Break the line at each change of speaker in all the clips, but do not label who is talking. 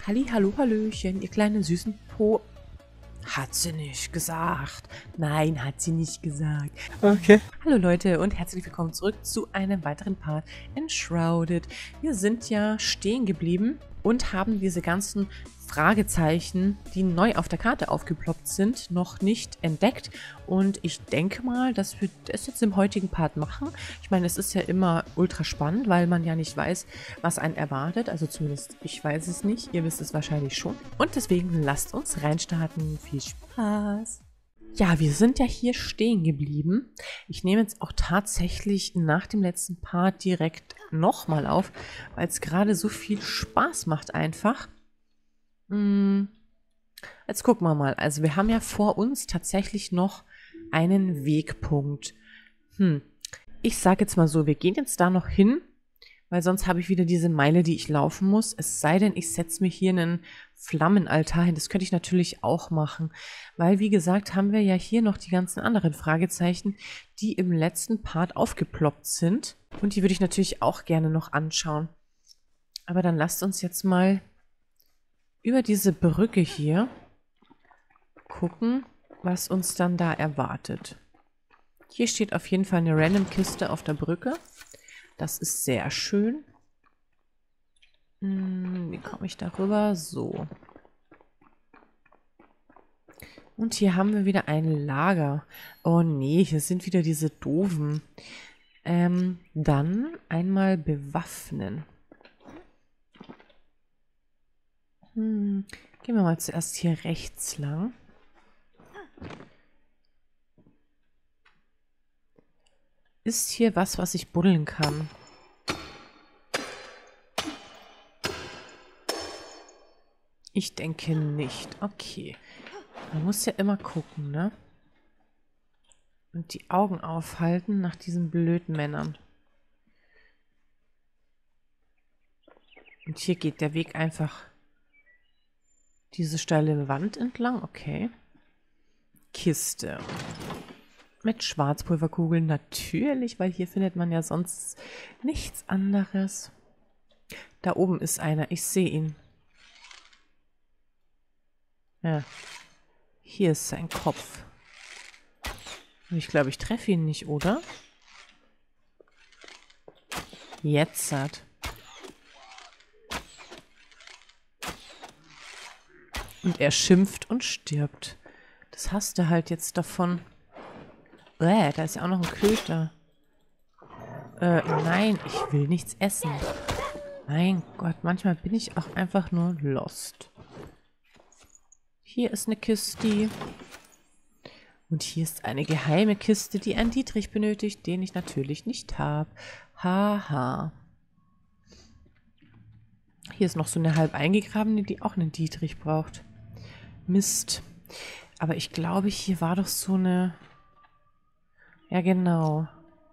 Halli, hallo, hallöchen, ihr kleinen süßen Po... Hat sie nicht gesagt. Nein, hat sie nicht gesagt. Okay. Hallo Leute und herzlich willkommen zurück zu einem weiteren Part Enshrouded. Wir sind ja stehen geblieben und haben diese ganzen Fragezeichen, die neu auf der Karte aufgeploppt sind, noch nicht entdeckt. Und ich denke mal, dass wir das jetzt im heutigen Part machen. Ich meine, es ist ja immer ultra spannend, weil man ja nicht weiß, was einen erwartet. Also zumindest ich weiß es nicht. Ihr wisst es wahrscheinlich schon. Und deswegen lasst uns reinstarten. Viel Spaß! Ja, wir sind ja hier stehen geblieben. Ich nehme jetzt auch tatsächlich nach dem letzten Part direkt nochmal auf, weil es gerade so viel Spaß macht einfach. Jetzt gucken wir mal. Also wir haben ja vor uns tatsächlich noch einen Wegpunkt. Ich sage jetzt mal so, wir gehen jetzt da noch hin, weil sonst habe ich wieder diese Meile, die ich laufen muss. Es sei denn, ich setze mir hier einen Flammenaltar hin. Das könnte ich natürlich auch machen, weil wie gesagt, haben wir ja hier noch die ganzen anderen Fragezeichen, die im letzten Part aufgeploppt sind. Und die würde ich natürlich auch gerne noch anschauen. Aber dann lasst uns jetzt mal über diese Brücke hier gucken, was uns dann da erwartet. Hier steht auf jeden Fall eine Random-Kiste auf der Brücke. Das ist sehr schön. Wie komme ich da rüber? So. Und hier haben wir wieder ein Lager. Oh nee, hier sind wieder diese doofen. Dann einmal bewaffnen. Gehen wir mal zuerst hier rechts lang. Ist hier was ich buddeln kann? Ich denke nicht. Okay. Man muss ja immer gucken, ne? Und die Augen aufhalten nach diesen blöden Männern. Und hier geht der Weg einfach diese steile Wand entlang. Okay. Kiste. Mit Schwarzpulverkugeln natürlich, weil hier findet man ja sonst nichts anderes. Da oben ist einer. Ich sehe ihn. Ja. Hier ist sein Kopf. Ich glaube, ich treffe ihn nicht, oder? Jetzt hat. Und er schimpft und stirbt. Das hast du halt jetzt davon. Da ist ja auch noch ein Köter. Nein, ich will nichts essen. Mein Gott, manchmal bin ich auch einfach nur lost. Hier ist eine Kiste. Und hier ist eine geheime Kiste, die ein Dietrich benötigt, den ich natürlich nicht habe. Haha. Hier ist noch so eine halb eingegrabene, die auch einen Dietrich braucht. Mist. Aber ich glaube, hier war doch so eine... Ja, genau.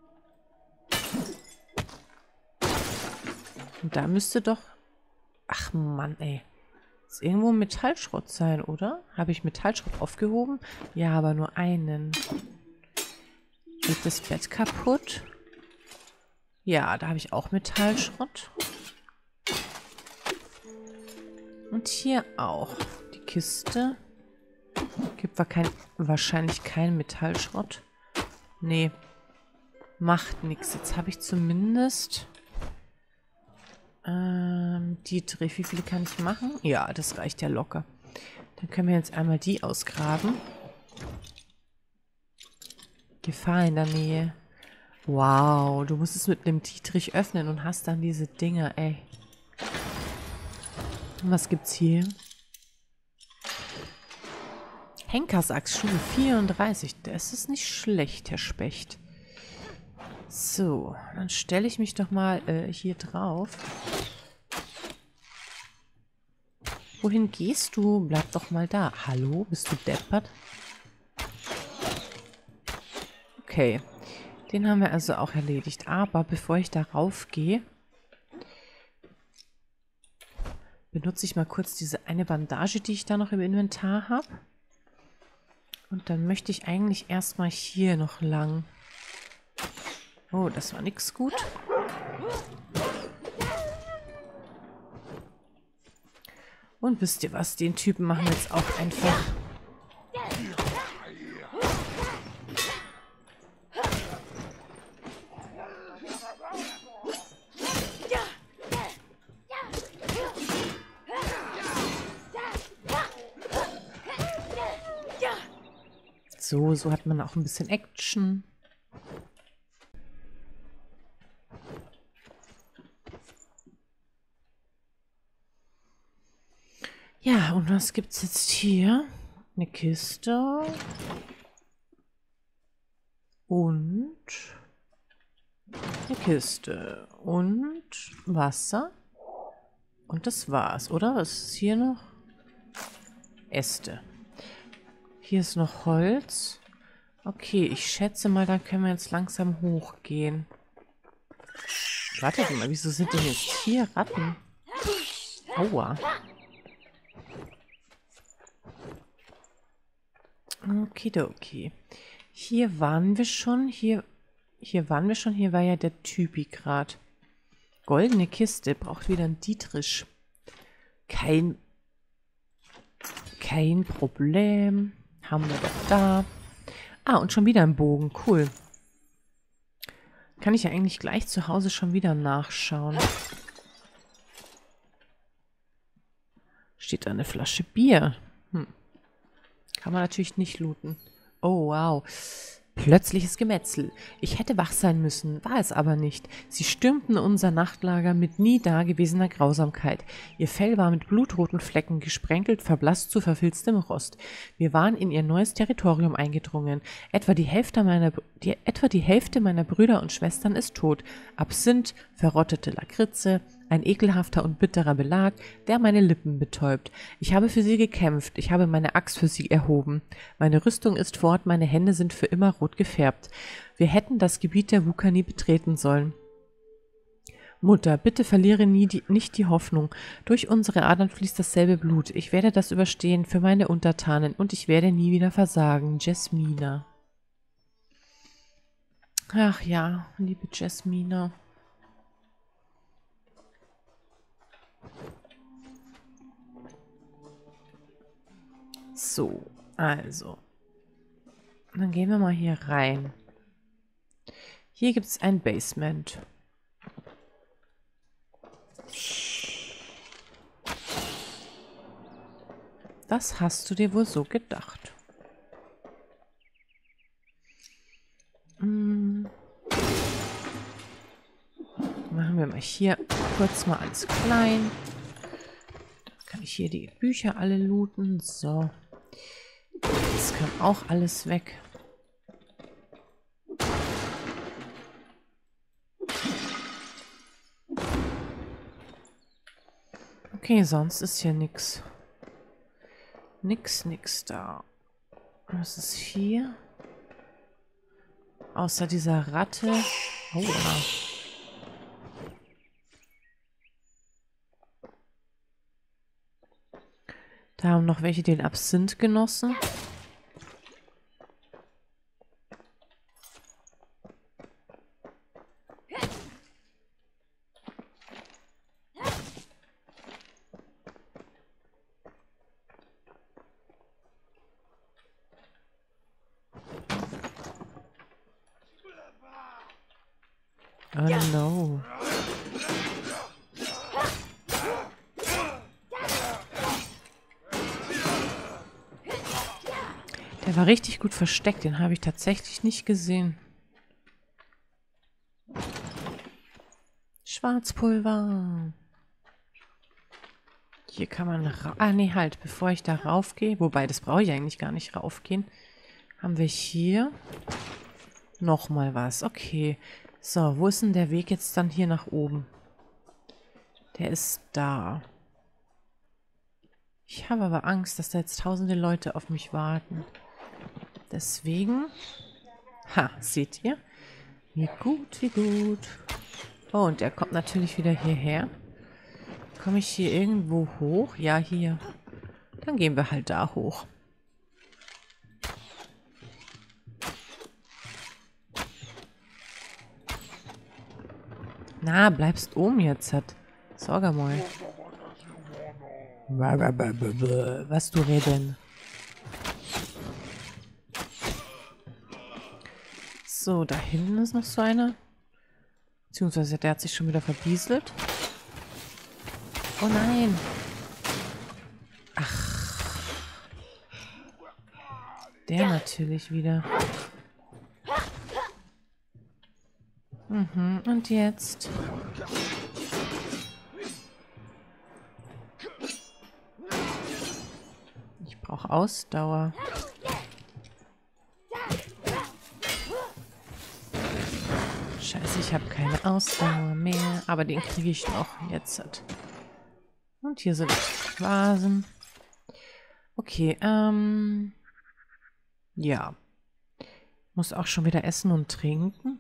Und da müsste doch... Ach Mann, ey. Ist irgendwo Metallschrott sein, oder? Habe ich Metallschrott aufgehoben? Ja, aber nur einen. Geht das Bett kaputt? Ja, da habe ich auch Metallschrott. Und hier auch. Die Kiste. Gibt wahrscheinlich keinen Metallschrott. Nee. Macht nichts. Jetzt habe ich zumindest... Dietrich, wie viele kann ich machen? Ja, das reicht ja locker. Dann können wir jetzt einmal die ausgraben. Gefahr in der Nähe. Wow, du musst es mit einem Dietrich öffnen und hast dann diese Dinger, ey. Und was gibt's hier? Henkersachs, Schuhe 34. Das ist nicht schlecht, Herr Specht. So, dann stelle ich mich doch mal hier drauf. Wohin gehst du? Bleib doch mal da. Hallo, bist du deppert? Okay, den haben wir also auch erledigt. Aber bevor ich darauf gehe, benutze ich mal kurz diese eine Bandage, die ich da noch im Inventar habe. Und dann möchte ich eigentlich erstmal hier noch lang. Oh, das war nix gut. Und wisst ihr was? Den Typen machen wir jetzt auch einfach. So hat man auch ein bisschen Action. Ja, und was gibt's jetzt hier? Eine Kiste. Und eine Kiste. Und Wasser. Und das war's, oder? Was ist hier noch? Äste. Hier ist noch Holz. Okay, ich schätze mal, da können wir jetzt langsam hochgehen. Wartet mal, wieso sind denn jetzt hier Ratten? Aua. Okay. Hier waren wir schon. Hier waren wir schon. Hier war ja der Typi gerade. Goldene Kiste. Braucht wieder ein Dietrich. Kein Problem. Haben wir doch da. Ah, und schon wieder ein Bogen. Cool. Kann ich ja eigentlich gleich zu Hause schon wieder nachschauen. Steht da eine Flasche Bier. Kann man natürlich nicht looten. Oh, wow. Plötzliches Gemetzel. Ich hätte wach sein müssen, war es aber nicht. Sie stürmten unser Nachtlager mit nie dagewesener Grausamkeit. Ihr Fell war mit blutroten Flecken gesprenkelt, verblasst zu verfilztem Rost. Wir waren in ihr neues Territorium eingedrungen. Etwa die Hälfte meiner Brüder und Schwestern ist tot. Absinth, verrottete Lakritze, ein ekelhafter und bitterer Belag, der meine Lippen betäubt. Ich habe für sie gekämpft, ich habe meine Axt für sie erhoben. Meine Rüstung ist fort, meine Hände sind für immer rot gefärbt. Wir hätten das Gebiet der Wuka nie betreten sollen. Mutter, bitte verliere nicht die Hoffnung. Durch unsere Adern fließt dasselbe Blut. Ich werde das überstehen für meine Untertanen und ich werde nie wieder versagen. Jasmina. Ach ja, liebe Jasmina. So, also. Dann gehen wir mal hier rein. Hier gibt es ein Basement. Das hast du dir wohl so gedacht. Machen wir mal hier kurz mal alles klein. Dann kann ich hier die Bücher alle looten. So. Das kann auch alles weg. Okay, sonst ist hier nichts. Nix da. Was ist hier? Außer dieser Ratte. Oh ja. Da haben noch welche den Absinth genossen. Oh no. Der war richtig gut versteckt. Den habe ich tatsächlich nicht gesehen. Schwarzpulver. Hier kann man... Ah, nee, halt. Bevor ich da raufgehe... Wobei, das brauche ich eigentlich gar nicht raufgehen. Haben wir hier nochmal was. Okay. So, wo ist denn der Weg jetzt dann hier nach oben? Der ist da. Ich habe aber Angst, dass da jetzt tausende Leute auf mich warten. Deswegen... Ha, seht ihr? Wie gut, wie gut. Oh, und er kommt natürlich wieder hierher. Komme ich hier irgendwo hoch? Ja, hier. Dann gehen wir halt da hoch. Na, bleibst oben jetzt. Sag mal. Was du reden? So, da hinten ist noch so einer. Beziehungsweise der hat sich schon wieder verbieselt. Oh nein. Ach. Der natürlich wieder. Und jetzt? Ich brauche Ausdauer. Scheiße, ich habe keine Ausdauer mehr. Aber den kriege ich noch jetzt. Und hier sind Vasen. Okay, ja. Muss auch schon wieder essen und trinken.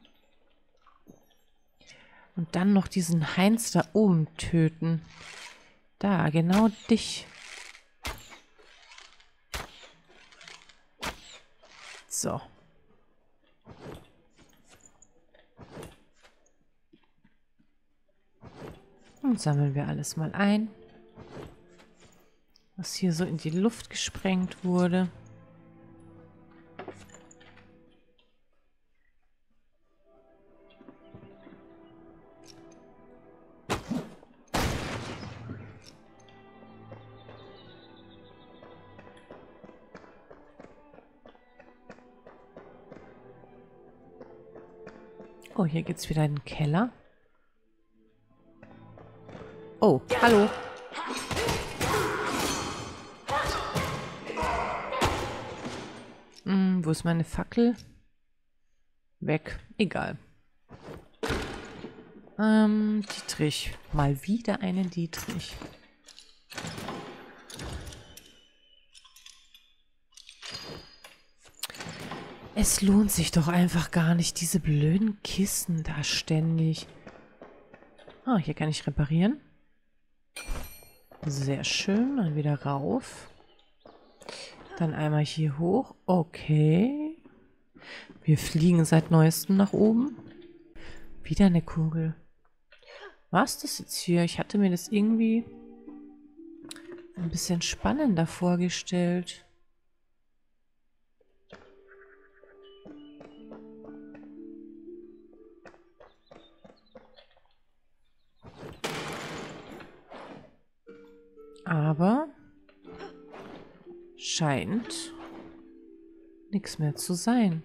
Und dann noch diesen Heinz da oben töten. Da, genau dich. So. Und sammeln wir alles mal ein, was hier so in die Luft gesprengt wurde. Oh, hier geht's wieder in den Keller. Oh, hallo. Wo ist meine Fackel? Weg. Egal. Dietrich. Mal wieder einen Dietrich. Es lohnt sich doch einfach gar nicht, diese blöden Kisten da ständig. Ah, hier kann ich reparieren. Sehr schön. Dann wieder rauf. Dann einmal hier hoch. Okay. Wir fliegen seit neuestem nach oben. Wieder eine Kugel. Was ist das jetzt hier? Ich hatte mir das irgendwie ein bisschen spannender vorgestellt. Aber scheint nichts mehr zu sein.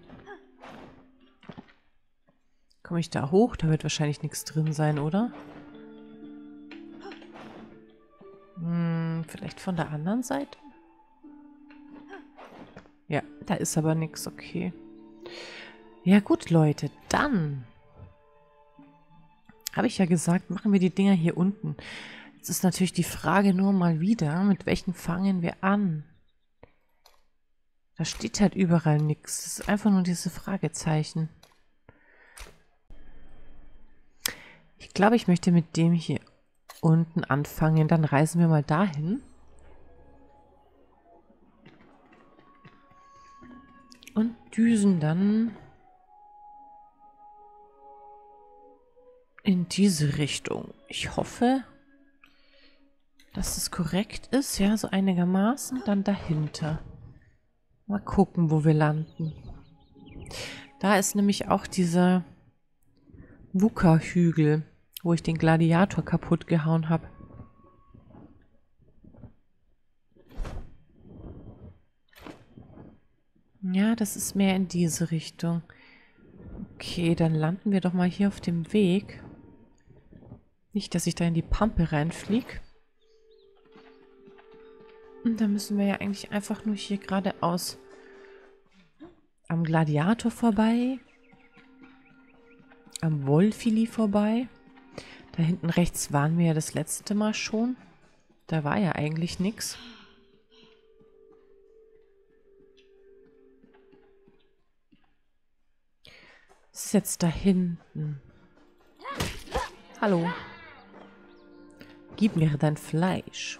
Komme ich da hoch? Da wird wahrscheinlich nichts drin sein, oder? Vielleicht von der anderen Seite? Ja, da ist aber nichts, okay. Ja gut, Leute, dann habe ich ja gesagt, machen wir die Dinger hier unten. Jetzt ist natürlich die Frage nur mal wieder, mit welchen fangen wir an? Da steht halt überall nichts. Das ist einfach nur diese Fragezeichen. Ich glaube, ich möchte mit dem hier unten anfangen. Dann reisen wir mal dahin. Und düsen dann in diese Richtung. Ich hoffe, dass es korrekt ist. Ja, so einigermaßen. Dann dahinter. Mal gucken, wo wir landen. Da ist nämlich auch dieser Wuka-Hügel, wo ich den Gladiator kaputt gehauen habe. Ja, das ist mehr in diese Richtung. Okay, dann landen wir doch mal hier auf dem Weg. Nicht, dass ich da in die Pampe reinfliege. Und da müssen wir ja eigentlich einfach nur hier geradeaus am Gladiator vorbei. Am Wolfili vorbei. Da hinten rechts waren wir ja das letzte Mal schon. Da war ja eigentlich nichts. Was ist jetzt da hinten? Hallo. Gib mir dein Fleisch.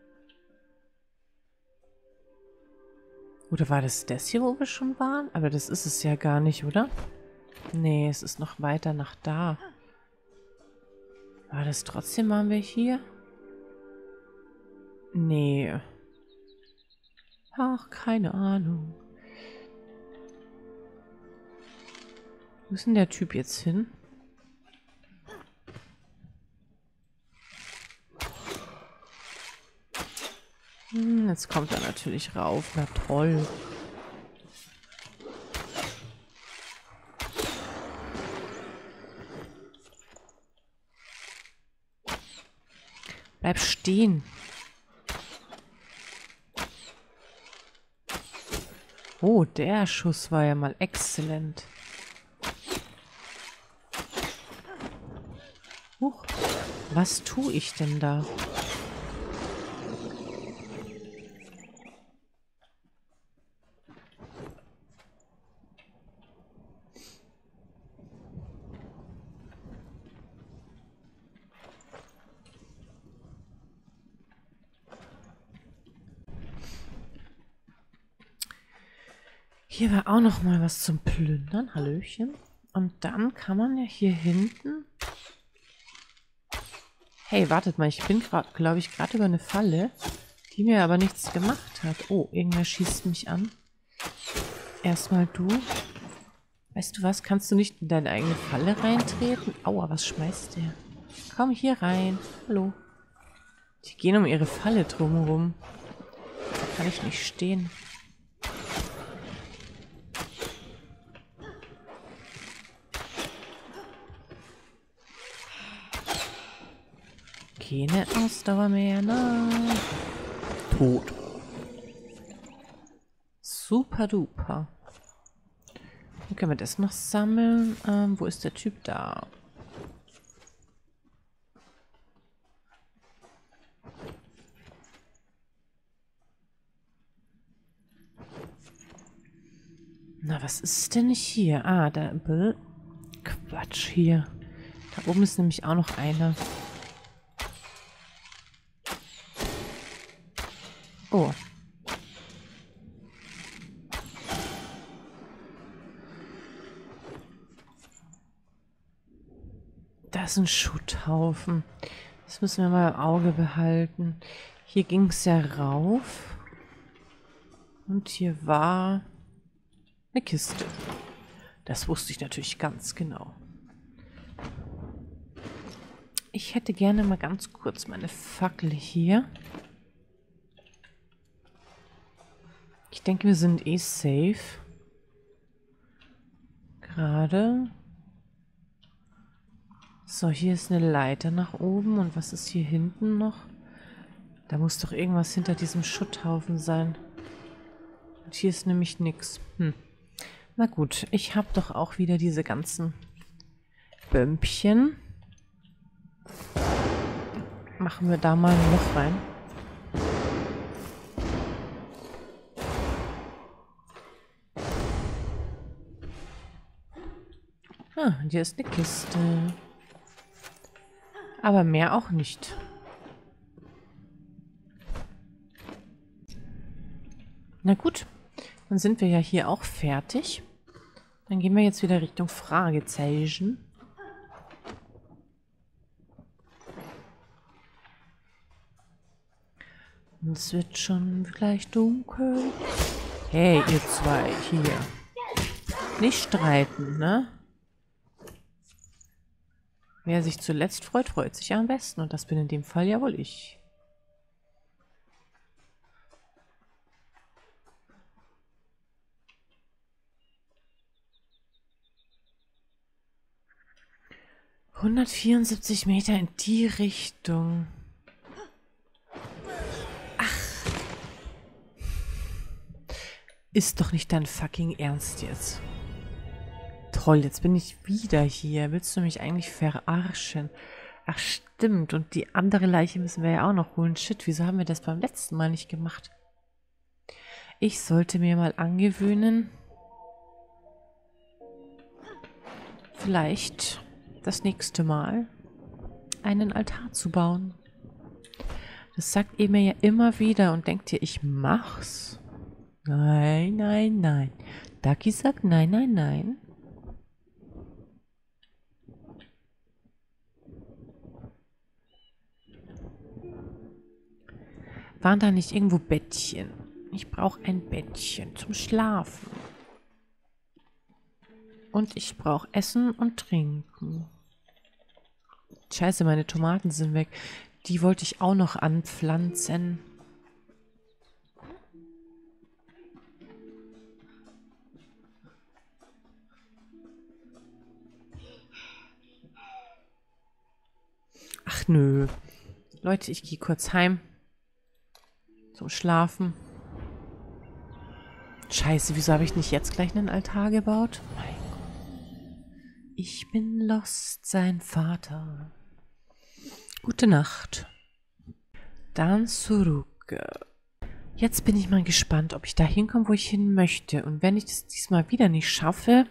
Oder war das hier, wo wir schon waren? Aber das ist es ja gar nicht, oder? Nee, es ist noch weiter nach da. War das trotzdem, waren wir hier? Nee. Ach, keine Ahnung. Wo ist denn der Typ jetzt hin? Jetzt kommt er natürlich rauf. Na toll. Bleib stehen. Oh, der Schuss war ja mal exzellent. Huch, was tue ich denn da? Hier war auch noch mal was zum Plündern. Hallöchen. Und dann kann man ja hier hinten... Hey, wartet mal. Ich bin gerade, glaube ich, gerade über eine Falle, die mir aber nichts gemacht hat. Oh, irgendwer schießt mich an. Erstmal du. Weißt du was? Kannst du nicht in deine eigene Falle reintreten? Aua, was schmeißt der? Komm hier rein. Hallo. Die gehen um ihre Falle drumherum. Da kann ich nicht stehen. Keine Ausdauer mehr, nein. Tot. Super duper. Dann können wir das noch sammeln. Wo ist der Typ da? Na, was ist denn hier? Ah, da... Quatsch, hier. Da oben ist nämlich auch noch einer. Oh. Da ist ein Schutthaufen. Das müssen wir mal im Auge behalten. Hier ging es ja rauf. Und hier war eine Kiste. Das wusste ich natürlich ganz genau. Ich hätte gerne mal ganz kurz meine Fackel hier. Ich denke, wir sind eh safe. Gerade. So, hier ist eine Leiter nach oben. Und was ist hier hinten noch? Da muss doch irgendwas hinter diesem Schutthaufen sein. Und hier ist nämlich nichts. Na gut, ich habe doch auch wieder diese ganzen Bömpchen. Machen wir da mal ein Loch rein. Ah, hier ist eine Kiste. Aber mehr auch nicht. Na gut, dann sind wir ja hier auch fertig. Dann gehen wir jetzt wieder Richtung Fragezeichen. Und es wird schon gleich dunkel. Hey, ihr zwei, hier. Nicht streiten, ne? Wer sich zuletzt freut, freut sich ja am besten. Und das bin in dem Fall ja wohl ich. ...174 Meter in die Richtung. Ach. Ist doch nicht dein fucking Ernst jetzt. Toll, jetzt bin ich wieder hier. Willst du mich eigentlich verarschen? Ach stimmt, und die andere Leiche müssen wir ja auch noch holen. Shit, wieso haben wir das beim letzten Mal nicht gemacht? Ich sollte mir mal angewöhnen, vielleicht das nächste Mal einen Altar zu bauen. Das sagt ihr mir ja immer wieder und denkt ihr, ich mach's? Nein, nein, nein. Ducky sagt nein, nein, nein. Waren da nicht irgendwo Bettchen? Ich brauche ein Bettchen zum Schlafen. Und ich brauche Essen und Trinken. Scheiße, meine Tomaten sind weg. Die wollte ich auch noch anpflanzen. Ach nö. Leute, ich gehe kurz heim. Zum Schlafen. Scheiße, wieso habe ich nicht jetzt gleich einen Altar gebaut? Mein Gott. Ich bin Lost, sein Vater. Gute Nacht. Dann zurück. Jetzt bin ich mal gespannt, ob ich da hinkomme, wo ich hin möchte. Und wenn ich das diesmal wieder nicht schaffe,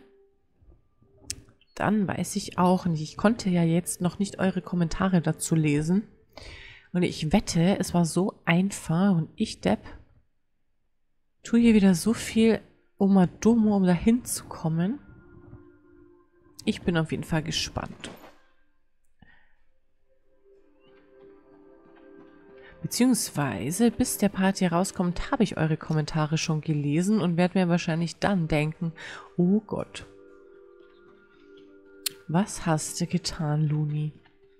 dann weiß ich auch nicht. Ich konnte ja jetzt noch nicht eure Kommentare dazu lesen. Und ich wette, es war so einfach und ich, Depp, tue hier wieder so viel Omadomo, um da hinzukommen. Ich bin auf jeden Fall gespannt. Beziehungsweise, bis der Part hier rauskommt, habe ich eure Kommentare schon gelesen und werde mir wahrscheinlich dann denken, oh Gott, was hast du getan, Luni?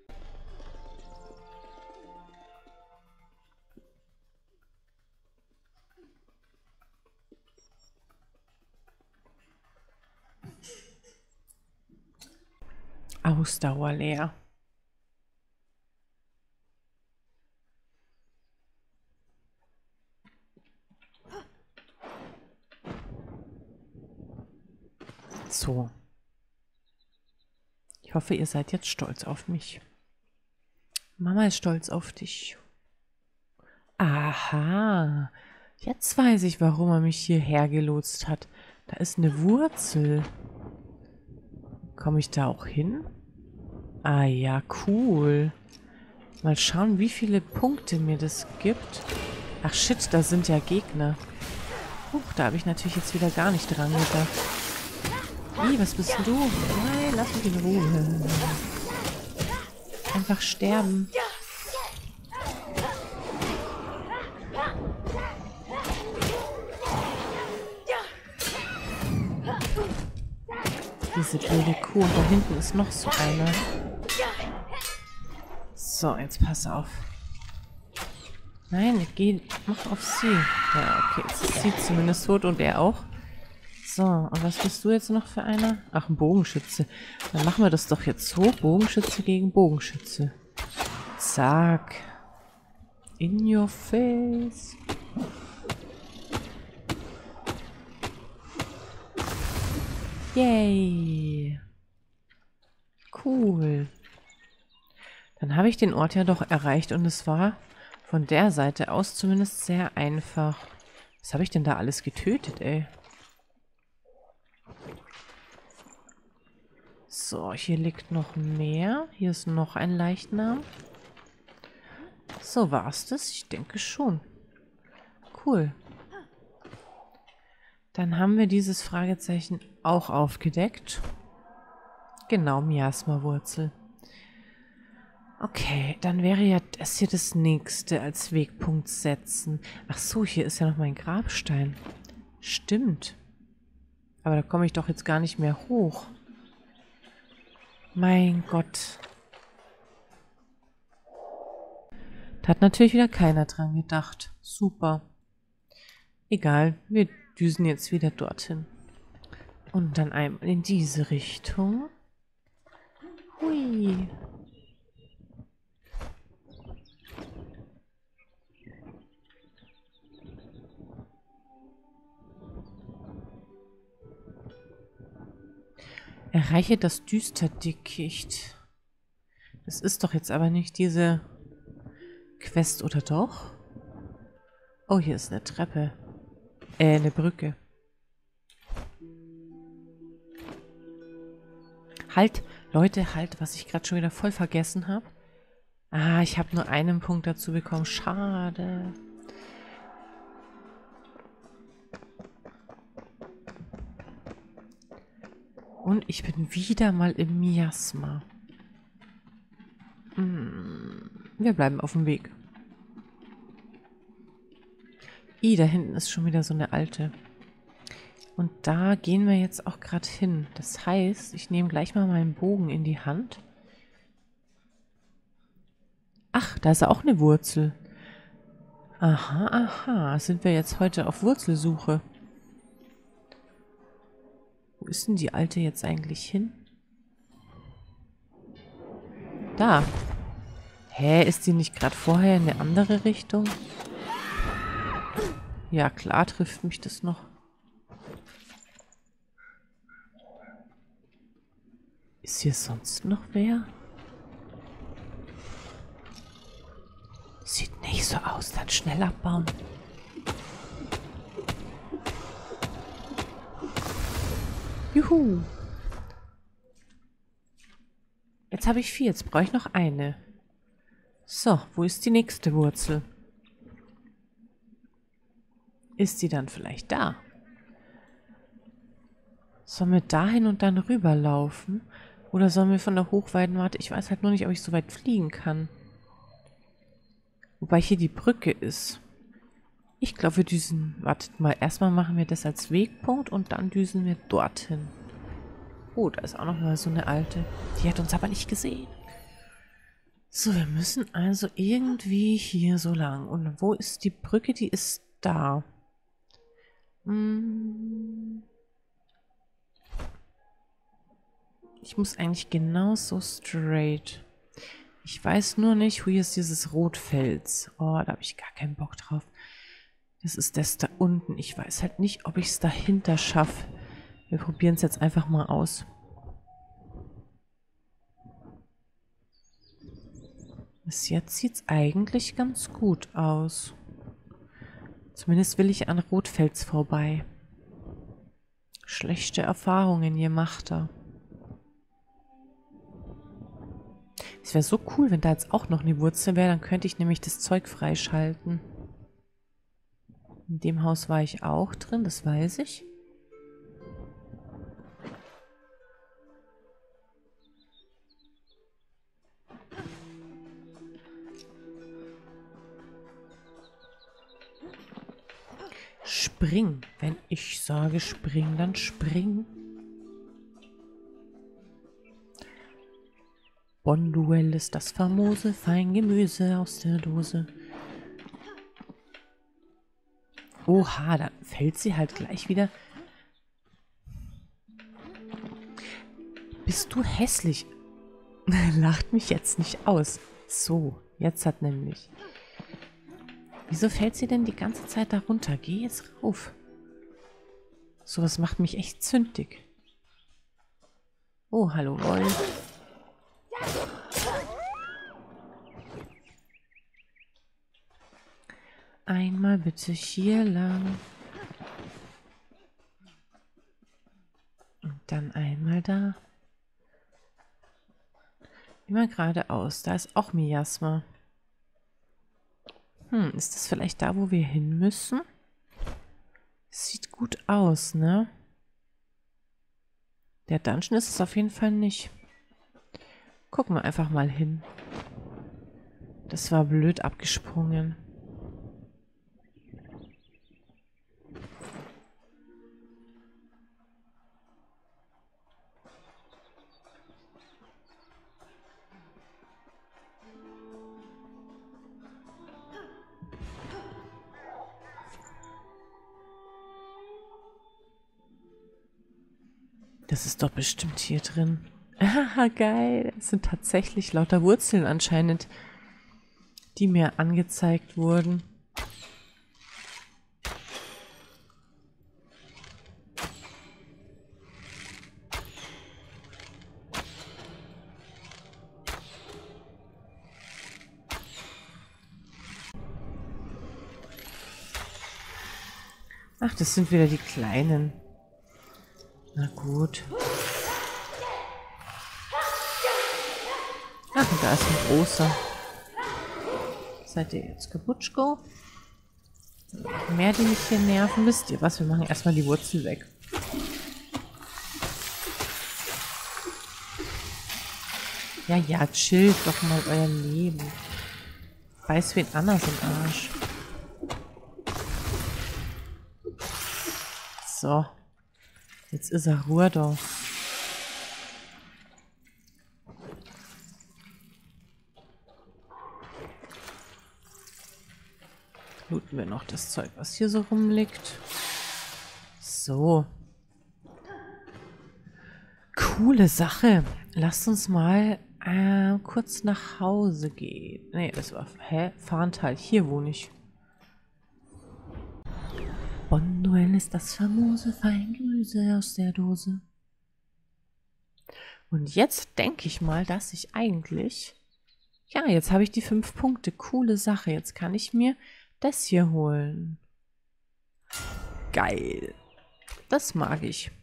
Ausdauer leer. So. Ich hoffe, ihr seid jetzt stolz auf mich. Mama ist stolz auf dich. Aha. Jetzt weiß ich, warum er mich hierher gelotst hat. Da ist eine Wurzel. Komme ich da auch hin? Ah ja, cool. Mal schauen, wie viele Punkte mir das gibt. Ach shit, da sind ja Gegner. Huch, da habe ich natürlich jetzt wieder gar nicht dran gedacht. Ih, was bist denn du? Nein, lass mich in Ruhe. Einfach sterben. Diese blöde Kuh. Und da hinten ist noch so einer. So, jetzt pass auf. Nein, geh, mach auf sie. Ja, okay, jetzt ist sie zumindest tot und er auch. So, und was bist du jetzt noch für einer? Ach, ein Bogenschütze. Dann machen wir das doch jetzt so. Bogenschütze gegen Bogenschütze. Zack. In your face. Yay. Cool. Dann habe ich den Ort ja doch erreicht und es war von der Seite aus zumindest sehr einfach. Was habe ich denn da alles getötet, ey? So, hier liegt noch mehr. Hier ist noch ein Leichnam. So, war's das? Ich denke schon. Cool. Dann haben wir dieses Fragezeichen auch aufgedeckt. Genau, Miasma-Wurzel. Okay, dann wäre ja das hier das nächste als Wegpunkt setzen. Ach so, hier ist ja noch mein Grabstein. Stimmt. Aber da komme ich doch jetzt gar nicht mehr hoch. Mein Gott. Da hat natürlich wieder keiner dran gedacht. Super. Egal, wir düsen jetzt wieder dorthin. Und dann einmal in diese Richtung. Hui. Erreiche das Düsterdickicht. Das ist doch jetzt aber nicht diese Quest, oder doch? Oh, hier ist eine Treppe. Eine Brücke. Halt, Leute, halt, was ich gerade schon wieder voll vergessen habe. Ah, ich habe nur einen Punkt dazu bekommen. Schade. Und ich bin wieder mal im Miasma. Wir bleiben auf dem Weg. Da hinten ist schon wieder so eine alte. Und da gehen wir jetzt auch gerade hin. Das heißt, ich nehme gleich mal meinen Bogen in die Hand. Ach, da ist auch eine Wurzel. Aha, aha. Sind wir jetzt heute auf Wurzelsuche? Wo ist denn die alte jetzt eigentlich hin? Da. Hä, ist die nicht gerade vorher in eine andere Richtung? Ja, klar trifft mich das noch. Ist hier sonst noch wer? Sieht nicht so aus, dann schnell abbauen. Juhu. Jetzt habe ich 4, jetzt brauche ich noch eine. So, wo ist die nächste Wurzel? Ist die dann vielleicht da? Sollen wir dahin und dann rüberlaufen? Oder sollen wir von der Hochweidenwarte? Ich weiß halt nur nicht, ob ich so weit fliegen kann. Wobei hier die Brücke ist. Ich glaube, wir düsen... Wartet mal, erstmal machen wir das als Wegpunkt und dann düsen wir dorthin. Oh, da ist auch noch mal so eine alte. Die hat uns aber nicht gesehen. So, wir müssen also irgendwie hier so lang. Und wo ist die Brücke? Die ist da. Ich muss eigentlich genauso straight. Ich weiß nur nicht, wo hier ist dieses Rotfels. Oh, da habe ich gar keinen Bock drauf. Das ist das da unten. Ich weiß halt nicht, ob ich es dahinter schaffe. Wir probieren es jetzt einfach mal aus. Bis jetzt sieht es eigentlich ganz gut aus. Zumindest will ich an Rotfels vorbei. Schlechte Erfahrungen gemacht da. Es wäre so cool, wenn da jetzt auch noch eine Wurzel wäre. Dann könnte ich nämlich das Zeug freischalten. In dem Haus war ich auch drin, das weiß ich. Spring. Wenn ich sage spring, dann spring. Bonduell ist das famose Feingemüse aus der Dose. Oha, da fällt sie halt gleich wieder. Bist du hässlich? Lacht mich jetzt nicht aus. So, jetzt hat nämlich... Wieso fällt sie denn die ganze Zeit da runter? Geh jetzt rauf. Sowas macht mich echt zündig. Oh, hallo Wolf. Einmal bitte hier lang. Und dann einmal da. Immer geradeaus. Da ist auch Miasma. Ist das vielleicht da, wo wir hin müssen? Sieht gut aus, ne? Der Dungeon ist es auf jeden Fall nicht. Gucken wir einfach mal hin. Das war blöd abgesprungen. Das ist doch bestimmt hier drin. Ah, geil. Es sind tatsächlich lauter Wurzeln anscheinend, die mir angezeigt wurden. Ach, das sind wieder die Kleinen. Na gut. Ach, und da ist ein großer. Seid ihr jetzt Kaputschko? Mehr, die mich hier nerven, wisst ihr was? Wir machen erstmal die Wurzel weg. Ja, ja, chillt doch mal euer Leben. Weiß wen anders im Arsch. So. Jetzt ist er Ruhe da. Looten wir noch das Zeug, was hier so rumliegt. So. Coole Sache. Lasst uns mal kurz nach Hause gehen. Nee, das war... Farntal. Hier wohne ich. Bonduell ist das famose Feingrüße aus der Dose. Und jetzt denke ich mal, dass ich eigentlich... Ja, jetzt habe ich die 5 Punkte. Coole Sache. Jetzt kann ich mir das hier holen. Geil. Das mag ich.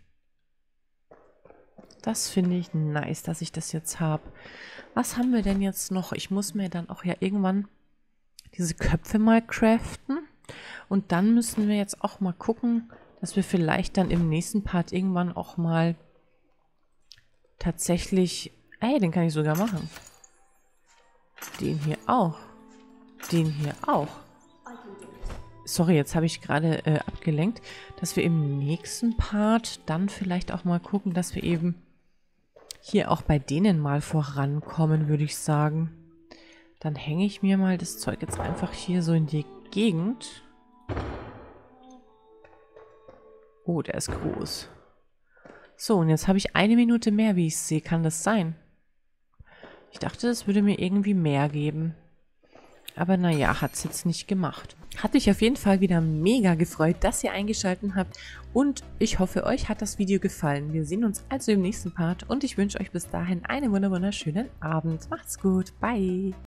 Das finde ich nice, dass ich das jetzt habe. Was haben wir denn jetzt noch? Ich muss mir dann auch ja irgendwann diese Köpfe mal craften. Und dann müssen wir jetzt auch mal gucken, dass wir vielleicht dann im nächsten Part irgendwann auch mal tatsächlich... Ey, den kann ich sogar machen. Den hier auch. Den hier auch. Sorry, jetzt habe ich gerade abgelenkt, dass wir im nächsten Part dann vielleicht auch mal gucken, dass wir eben hier auch bei denen mal vorankommen, würde ich sagen. Dann hänge ich mir mal das Zeug jetzt einfach hier so in die Gegend. Oh, der ist groß. So, und jetzt habe ich 1 Minute mehr, wie ich sehe. Kann das sein? Ich dachte, es würde mir irgendwie mehr geben. Aber naja, hat es jetzt nicht gemacht. Hat mich auf jeden Fall wieder mega gefreut, dass ihr eingeschaltet habt. Und ich hoffe, euch hat das Video gefallen. Wir sehen uns also im nächsten Part. Und ich wünsche euch bis dahin einen wunderschönen Abend. Macht's gut. Bye.